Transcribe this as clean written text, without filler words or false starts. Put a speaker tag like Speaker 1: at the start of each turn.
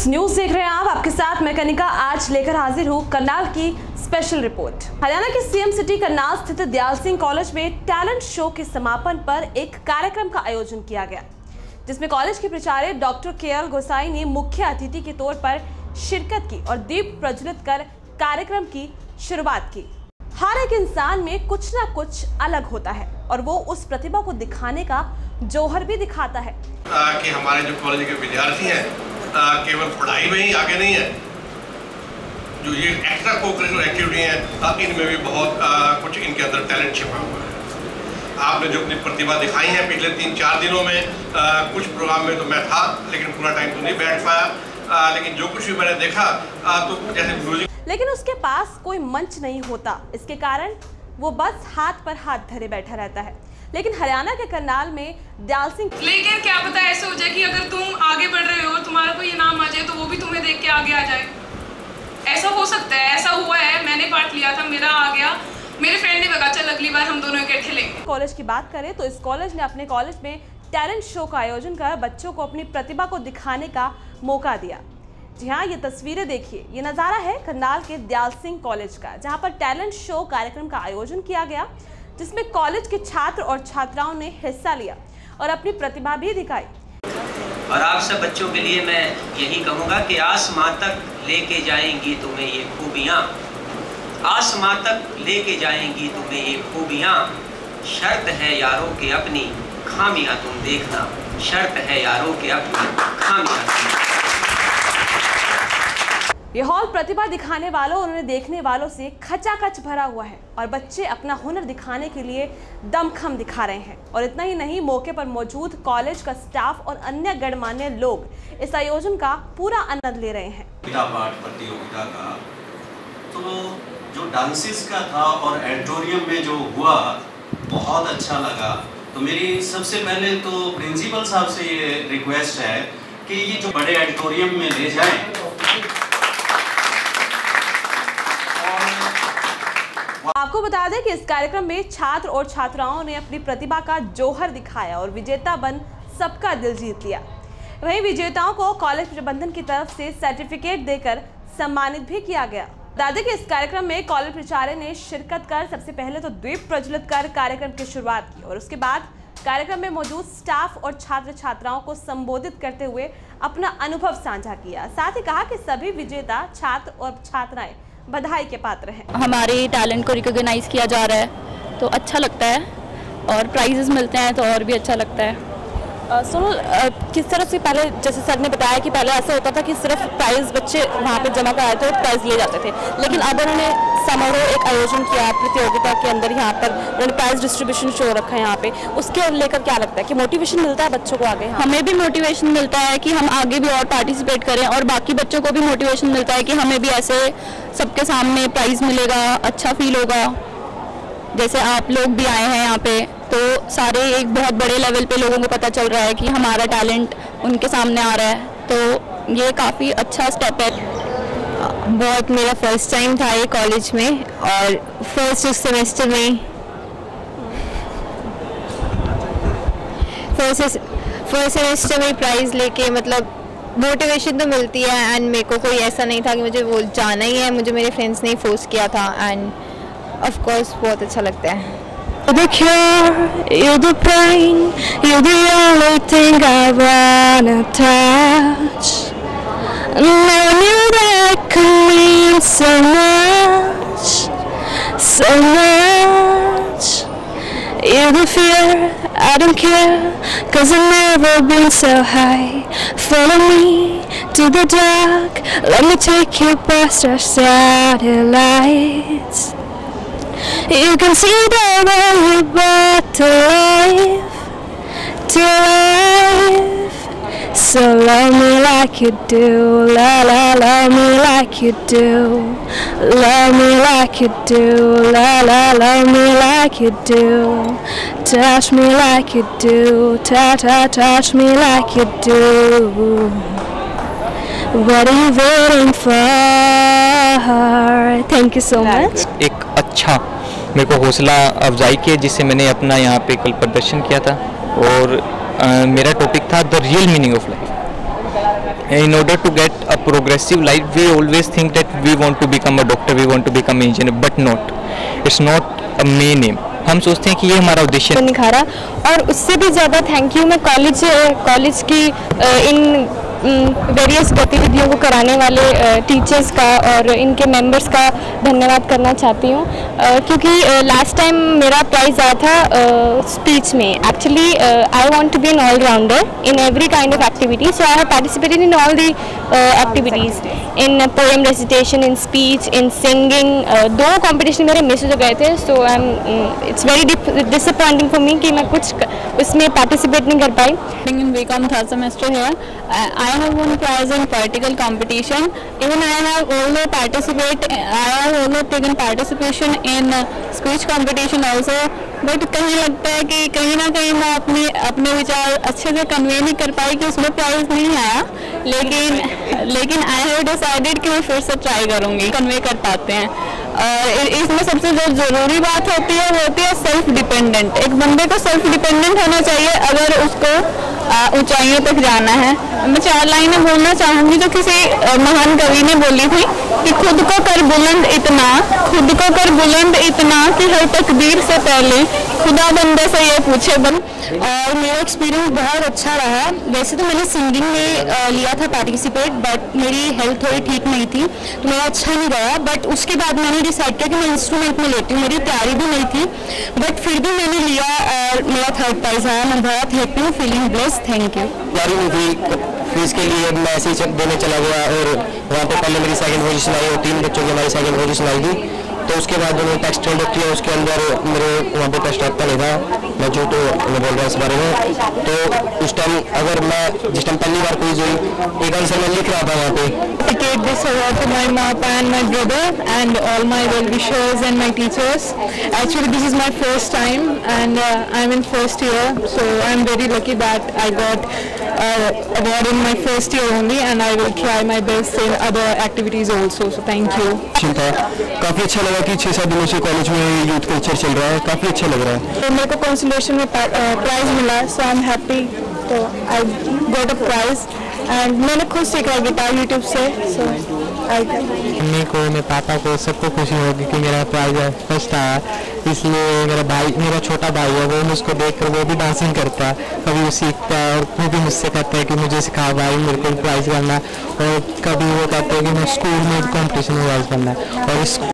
Speaker 1: Viewers, news देख रहे हैं आप। आपके साथ मैं कनिका आज लेकर हाजिर हूँ करनाल की स्पेशल रिपोर्ट। हरियाणा के सीएम सिटी करनाल स्थित दयाल सिंह कॉलेज में टैलेंट शो के समापन पर एक कार्यक्रम का आयोजन किया गया, जिसमें कॉलेज के प्राचार्य डॉक्टर के.एल. गोसाई ने मुख्य अतिथि के तौर पर शिरकत की और दीप प्रज्वलित कर कार्यक्रम की शुरुआत की। हर एक इंसान में कुछ ना कुछ अलग होता है और वो उस प्रतिभा को दिखाने का जौहर भी दिखाता है
Speaker 2: कि हमारे जो कॉलेज के विद्यार्थी हैं केवल पढ़ाई में ही आगे नहीं है, जो ये एक्स्ट्रा कोकरिकुलर एक्टिविटी है इनमें भी बहुत कुछ इनके अंदर टैलेंट छिपा हुआ है। आपने जो अपनी प्रतिभा दिखाई है पिछले 3-4 दिनों में, कुछ प्रोग्राम में तो मैं था लेकिन पूरा टाइम तो नहीं बैठ पाया, लेकिन जो कुछ भी मैंने देखा तो जैसे म्यूजिक, लेकिन
Speaker 1: उसके पास कोई मंच नहीं होता। इसके कारण वो बस हाथ पर हाथ धरे बैठा रहता है। लेकिन हरियाणा के करनाल में दयाल सिंह,
Speaker 3: लेकिन क्या पता ऐसे हो जाए कि अगर तुम आगे बढ़ रहे हो, तुम्हारा कोई इनाम आ जाए तो वो भी तुम्हें देख के आगे आ जाए। ऐसा हो सकता है, ऐसा हुआ है। मैंने पार्ट लिया था, मेरा आ गया, मेरे फ्रेंड ने कहा चल अगली बार हम दोनों इकट्ठे लेंगे।
Speaker 1: कॉलेज की बात करें तो इस कॉलेज ने अपने कॉलेज में टैलेंट शो का आयोजन कर बच्चों को अपनी प्रतिभा को दिखाने का मौका दिया। जी हाँ, ये तस्वीरें देखिए, ये नज़ारा है करनाल के दयाल सिंह कॉलेज का, जहाँ पर टैलेंट शो कार्यक्रम का आयोजन किया गया, जिसमें कॉलेज के छात्र और छात्राओं ने हिस्सा लिया और अपनी प्रतिभा भी दिखाई।
Speaker 4: और आप सब बच्चों के लिए मैं यही कहूँगा कि आसमां तक लेके जाएंगी तुम्हें ये खूबियाँ, आसमां तक लेके जाएंगी तुम्हें ये खूबियाँ, शर्त है यारों के अपनी खामियाँ तुम देखना, शर्त है यारों के अपनी खामियाँ।
Speaker 1: ये हॉल प्रतिभा दिखाने वालों और उन्हें देखने वालों से खचाखच भरा हुआ है और बच्चे अपना हुनर दिखाने के लिए दमखम दिखा रहे हैं। और इतना ही नहीं, मौके पर मौजूद कॉलेज का स्टाफ और अन्य गणमान्य लोग इस आयोजन का पूरा आनंद ले रहे हैं।
Speaker 5: पाठ प्रतियोगिता का तो जो डांसेस का था और एडिटोरियम में जो हुआ बहुत अच्छा लगा। तो मेरी सबसे पहले तो प्रिंसिपल साहब से ये रिक्वेस्ट है कि ये जो बड़े एडिटोरियम में ले जाएं।
Speaker 1: आपको बता दें कि इस कार्यक्रम में छात्र और छात्राओं ने अपनी प्रतिभा का जौहर दिखाया और विजेता बन सबका दिल जीत लिया। वहीं विजेताओं को कॉलेज प्रबंधन की तरफ से सर्टिफिकेट देकर सम्मानित भी किया गया। बता दें कि इस कार्यक्रम में कॉलेज प्राचार्य ने शिरकत कर सबसे पहले तो दीप प्रज्वलित कर कार्यक्रम की शुरुआत की और उसके बाद कार्यक्रम में मौजूद स्टाफ और छात्र छात्राओं को संबोधित करते हुए अपना अनुभव साझा किया। साथ ही कहा कि सभी विजेता छात्र और छात्राएं बधाई के पात्र हैं।
Speaker 6: हमारे टैलेंट को रिकॉग्नाइज किया जा रहा है तो अच्छा लगता है और प्राइजेस मिलते हैं तो और भी अच्छा लगता है।
Speaker 1: सोनल, किस तरह से पहले जैसे सर ने बताया कि पहले ऐसा होता था कि सिर्फ प्राइज बच्चे वहाँ पे जमा कराए थे और प्राइज लिए जाते थे, लेकिन अब उन्होंने समारोह एक आयोजन किया प्रतियोगिता के अंदर, यहाँ पर उन्होंने प्राइज डिस्ट्रीब्यूशन शो रखा है यहाँ पे। उसके लेकर क्या लगता है कि मोटिवेशन मिलता है बच्चों को आगे?
Speaker 6: हमें भी मोटिवेशन मिलता है कि हम आगे भी और पार्टिसिपेट करें और बाकी बच्चों को भी मोटिवेशन मिलता है कि हमें भी ऐसे सबके सामने प्राइज मिलेगा, अच्छा फील होगा। जैसे आप लोग भी आए हैं यहाँ पे तो सारे एक बहुत बड़े लेवल पे लोगों को पता चल रहा है कि हमारा टैलेंट उनके सामने आ रहा है, तो ये काफ़ी अच्छा स्टेप है।
Speaker 7: बहुत मेरा फर्स्ट टाइम था ये कॉलेज में और फर्स्ट सेमेस्टर में फर्स्ट सेमेस्टर में प्राइज़ लेके मतलब मोटिवेशन तो मिलती है। एंड मेरे को कोई ऐसा नहीं था कि मुझे वो जाना ही है, मुझे मेरे फ्रेंड्स ने ही फोर्स किया था एंड ऑफ कोर्स बहुत अच्छा लगता है।
Speaker 8: The cure, you're the pain, you're the only thing I wanna touch. Knowing you that could mean so much, so much. You're the fear, I don't care, 'cause I've never been so high. Follow me to the dark, let me take you past our satellites. You can see the way you brought to life, to life. So love me like you do, la la, love me like you do, love me like you do, la la, love me like you do, touch me like you do, ta ta, touch me like you do. What are you waiting for? Thank you so much.
Speaker 9: एक अच्छा मेरे को हौसला अफजाई की, जिससे मैंने अपना यहाँ पे कल प्रदर्शन किया था और मेरा टॉपिक था the real meaning of life. in order to get a progressive life, we always think that we want to become a doctor, we want to become an engineer, but not. It's not a main aim. हम सोचते हैं कि ये हमारा उद्देश्य है।
Speaker 8: निखारा, और उससे भी ज़्यादा थैंक यू मैं कॉलेज की इन वेरियस गतिविधियों को कराने वाले टीचर्स का और इनके मेंबर्स का धन्यवाद करना चाहती हूँ, क्योंकि लास्ट टाइम मेरा प्राइज़ आया था स्पीच में। Actually I want to be an allrounder in every kind of activity, so I have participated in all the activities, in poem recitation, in speech, in singing. 2 competition मेरे मिस हो गए थे, so it's very disappointing for me कि मैं कुछ उसमें participate नहीं कर पाई।
Speaker 6: In BCom third semester here, I have won prize in political competition. Even I have also taken participation in speech competition also. But कहीं लगता है कि कहीं ना कहीं मैं अपने विचार अच्छे से कन्वे नहीं कर पाई कि उसमें प्राइज नहीं आया, लेकिन आई हैव डिसाइडेड कि मैं फिर से ट्राई करूँगी, कन्वे कर पाते हैं। और इसमें सबसे जो ज़रूरी बात होती है वो होती है सेल्फ डिपेंडेंट। एक बंदे को सेल्फ डिपेंडेंट होना चाहिए अगर उसको ऊंचाइयों तक जाना है। मैं 4 लाइनें बोलना चाहूँगी जो किसी महान कवि ने बोली थी कि खुद को कर बुलंद इतना कि हर तकदीर से पहले खुदा बंदे से ये पूछे बन। और मेरा एक्सपीरियंस बहुत अच्छा रहा। वैसे तो मैंने सिंगिंग में लिया था पार्टिसिपेट, बट मेरी हेल्थ थोड़ी ठीक नहीं थी तो मेरा अच्छा नहीं गया। बट उसके बाद मैंने डिसाइड किया कि मैं इंस्ट्रूमेंट में लेती हूँ। मेरी तैयारी भी नहीं थी बट फिर भी मैंने लिया और मेरा 3rd प्राइज़ आया। मैं बहुत हैप्पी हूँ, फीलिंग ब्लेस्ड। Thank you.
Speaker 9: तैयारी नहीं थी, फीस के लिए मैं ऐसे ही देने चला गया और वहाँ पे पहले मेरी 2nd पोजीशन आई और 3 बच्चों की हमारी 2nd पोजीशन आई थी। तो उसके बाद मैंने टेस्ट कंडक्ट किया, उसके अंदर मेरे वहाँ पे टेस्ट आता नहीं था, मैं झूठ बोल रहा हूँ इस बारे में। तो उस टाइम अगर मैं जिस टाइम पहली बार क्विज हुई, एक आंसर मैं लिख रहा था वहाँ पे।
Speaker 8: Dedicate this award to my mom and my brother and all my well-wishers and my teachers. Actually, this is my first time and I'm in first year, so I'm very lucky that I got award in my first year only, and I will try my best in other activities also. So thank you.
Speaker 9: काफ़ी अच्छा लगा कि 6-7 दिनों से college में youth culture चल रहा है, काफ़ी अच्छा लग रहा है।
Speaker 8: तो मेरे को कंसोलेशन में प्राइज मिला, सो आई एम हैप्पी। तो I got a prize and मैंने खुद सीखा गिटार यूट्यूब से। सो आई
Speaker 9: मम्मी को, मेरे पापा को, सबको खुशी होगी कि मेरा प्राइज फर्स्ट आया। इसलिए मेरा छोटा भाई है, वो मुझको देखकर वो भी डांसिंग करता है, कभी वो सीखता है और वो भी मुझसे कहता है कि मुझे सिखा भाई, मेरे को प्राइज करना। और कभी वो कहता है कि मैं स्कूल में कॉम्पिटिशन में प्राइज करना है। और इस